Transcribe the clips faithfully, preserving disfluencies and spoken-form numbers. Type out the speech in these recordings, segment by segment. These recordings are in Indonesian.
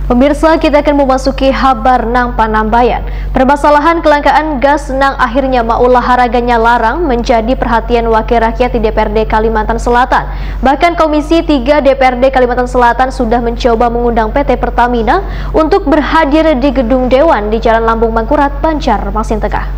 Pemirsa, kita akan memasuki kabar nang Panambayan. Permasalahan kelangkaan gas nang akhirnya maulaharaganya larang menjadi perhatian wakil rakyat di D P R D Kalimantan Selatan. Bahkan Komisi tiga D P R D Kalimantan Selatan sudah mencoba mengundang P T Pertamina untuk berhadir di Gedung Dewan di Jalan Lambung Mangkurat, Banjarmasin Tengah.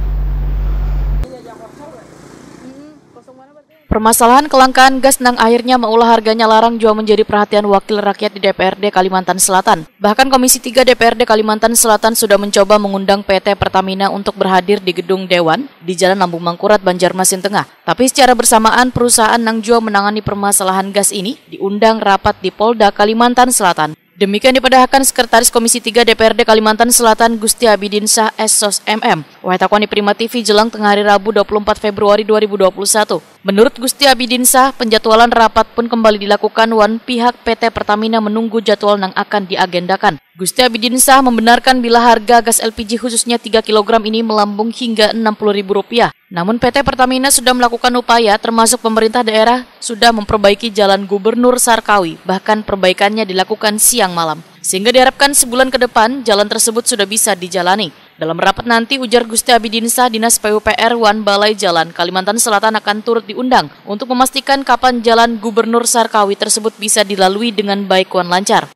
Permasalahan kelangkaan gas nang akhirnya maulah harganya larang juga menjadi perhatian wakil rakyat di D P R D Kalimantan Selatan. Bahkan Komisi tiga D P R D Kalimantan Selatan sudah mencoba mengundang P T Pertamina untuk berhadir di Gedung Dewan di Jalan Lambung Mangkurat, Banjarmasin Tengah. Tapi secara bersamaan perusahaan nang juga menangani permasalahan gas ini diundang rapat di Polda Kalimantan Selatan. Demikian dipadahkan Sekretaris Komisi tiga D P R D Kalimantan Selatan Gusti Abidinsah S O S M M. Wahai di Prima T V jelang tengah hari Rabu dua puluh empat Februari dua ribu dua puluh satu. Menurut Gusti Abidinsah, penjadwalan rapat pun kembali dilakukan wan pihak P T Pertamina menunggu jadwal yang akan diagendakan. Gusti Abidinsah membenarkan bila harga gas L P G khususnya tiga kilogram ini melambung hingga enam puluh ribu rupiah. Namun P T Pertamina sudah melakukan upaya termasuk pemerintah daerah sudah memperbaiki jalan Gubernur Sarkawi, bahkan perbaikannya dilakukan siang malam. Sehingga diharapkan sebulan ke depan jalan tersebut sudah bisa dijalani. Dalam rapat nanti, ujar Gusti Abidinsah, Dinas P U P R Wan Balai Jalan Kalimantan Selatan akan turut diundang untuk memastikan kapan jalan Gubernur Sarkawi tersebut bisa dilalui dengan baik wan lancar.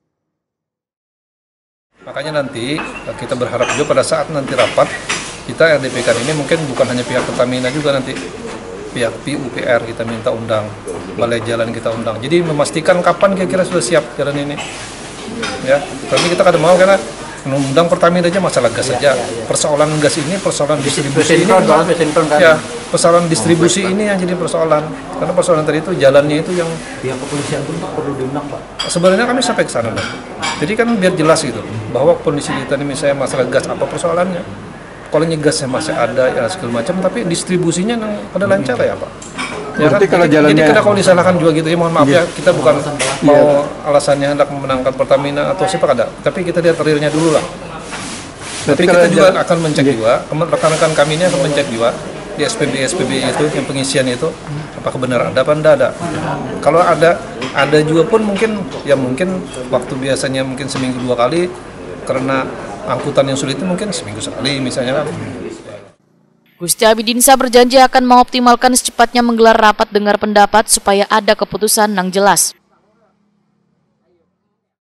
Makanya nanti kita berharap juga pada saat nanti rapat, kita R D P K ini mungkin bukan hanya pihak Pertamina juga nanti, pihak P U P R kita minta undang, Balai Jalan kita undang. Jadi memastikan kapan kira-kira sudah siap jalan ini. Ya, tapi kita kadang mau karena mengundang Pertamina aja masalah gas saja. Persoalan gas ini, persoalan distribusi ini, ya, persoalan distribusi ini yang jadi persoalan. Karena persoalan tadi itu jalannya itu yang pihak kepolisian itu perlu diundang, Pak. Sebenarnya kami sampai ke sana, Pak. Jadi kan biar jelas gitu bahwa kondisi kita ini misalnya masalah gas apa persoalannya. Kalau gasnya masih ada ya segala macam, tapi distribusinya pada lancar ya, Pak. Ya kan? Kalau jadi, jalannya... jadi kita kalau disalahkan juga gitu ya, mohon maaf ya, kita bukan mau alasannya hendak memenangkan Pertamina atau siapa ada, tapi kita lihat karirnya dulu lah. Tapi kita juga akan mencek juga, rekan-rekan kami ini akan mencek juga di S P B S P B itu yang pengisian itu apakah benar ada apa enggak ada. Kalau ada ada juga pun mungkin ya mungkin waktu biasanya mungkin seminggu dua kali, karena angkutan yang sulit itu mungkin seminggu sekali misalnya kan. Gusti Abidinsah berjanji akan mengoptimalkan secepatnya menggelar rapat dengar pendapat supaya ada keputusan yang jelas.